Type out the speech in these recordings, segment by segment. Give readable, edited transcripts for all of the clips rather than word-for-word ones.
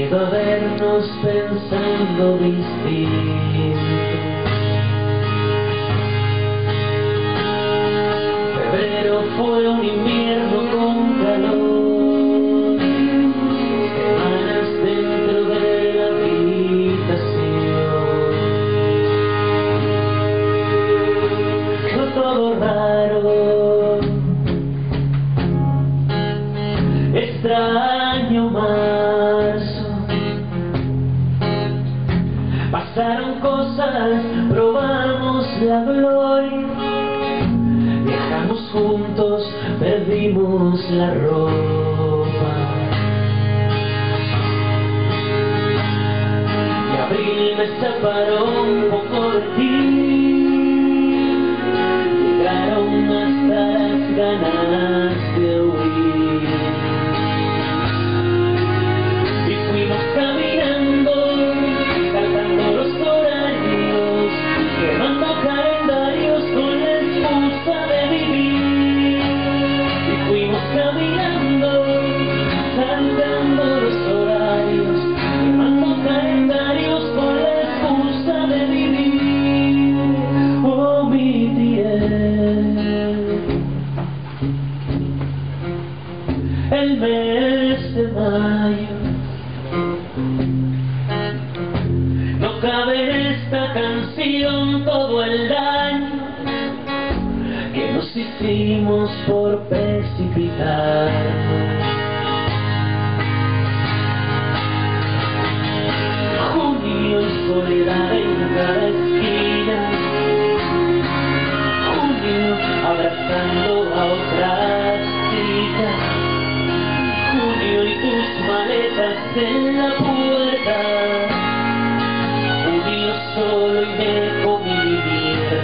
miedo a vernos pensando distinto. Febrero fue un invierno con calor, semanas dentro de la habitación. Fue todo raro, extraño marzo. Pasaron cosas, probamos la gloria, viajamos juntos, perdimos la ropa. Y abril me separó un poco de ti, llegaron hasta las ganas de huir. Y fuimos caminando, saltando los horarios, quemando calendarios con la excusa de vivir. Y fuimos caminando, saltando los horarios, quemando calendarios con la excusa de vivir. Oh, mi piel, el mes de mayo no cabe en esta canción todo el daño que nos hicimos por precipitar. Junio y soledad en cada esquina, junio abrazando a otras chicas, junio y tus maletas en la puerta, junio solo y me comí mi vida.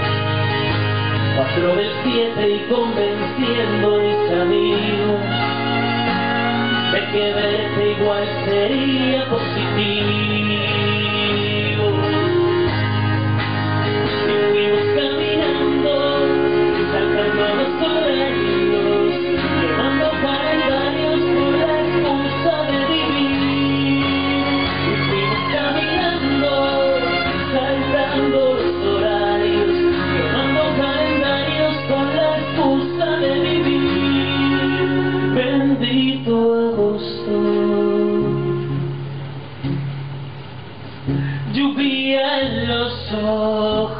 4 del 7 y convenciendo a mis amigos de que verte igual sería positivo. Y fuimos caminando, saltando los horarios, quemando calendarios por la excusa de vivir. Y fuimos caminando, saltando los horarios, quemando calendarios con la excusa de vivir. Bendito agosto, lluvia en los ojos.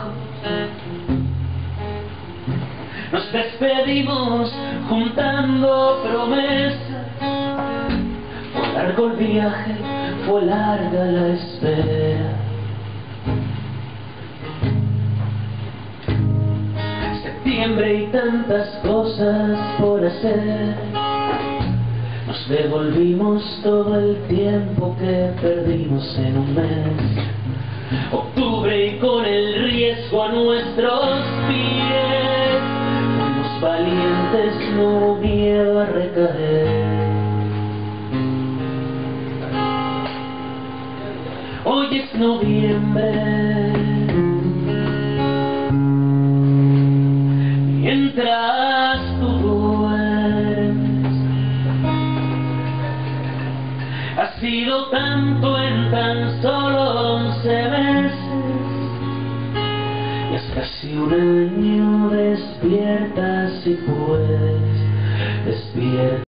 Nos despedimos juntando promesas. Fue largo el viaje, fue larga la espera. Septiembre y tantas cosas por hacer. Nos devolvimos todo el tiempo que perdimos en un mes. Octubre y con el riesgo a nuestros pies, fuimos valientes, no hubo miedo a recaer. Hoy es noviembre, mientras tú duermes. Ha sido tanto en tan solo 11 meses, y es casi un año. Despierta si puedes, despierta.